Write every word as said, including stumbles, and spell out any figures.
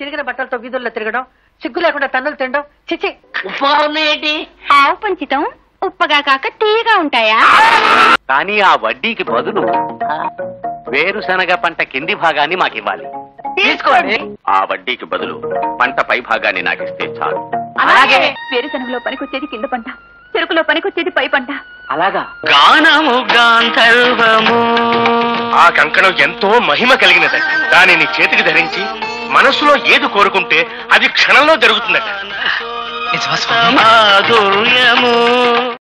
చిరిగిన బట్టలతో వీధుల్లో తిరగడం, సిగ్గు లేకుండా తన్నులు తినడం. చిచి, ఆవు పంచితం ఉప్పగా కాక తీయగా ఉంటాయా? కానీ ఆ వడ్డీకి బదులు వేరుశనగ పంట కింది భాగాన్ని మాకివ్వాలి. తీసుకోండి. ఆ వడ్డీకి బదులు పంట పై భాగాన్ని నాకిస్తే చాలు. అలాగే. వేరుశనగలో పనికొచ్చేది కింద పంట, చెరుకులో పనికొచ్చేది పై పంట. అలాగా? గానము గాంధర్వము. ఆ కంకణం ఎంతో మహిమ కలిగినది. దానిని చేతికి ధరించి మనసులో ఏది కోరుకుంటే అది క్షణంలో జరుగుతుందట.